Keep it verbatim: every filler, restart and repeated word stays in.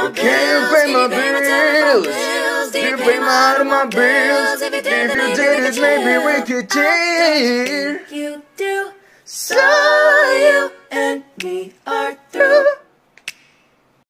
my bills? Can you pay my bills? Do you pay my, all my bills? If you did it, maybe we could change. You do. So